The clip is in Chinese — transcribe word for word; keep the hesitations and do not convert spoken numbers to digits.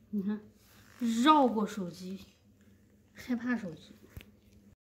你看，绕过手机，害怕手机。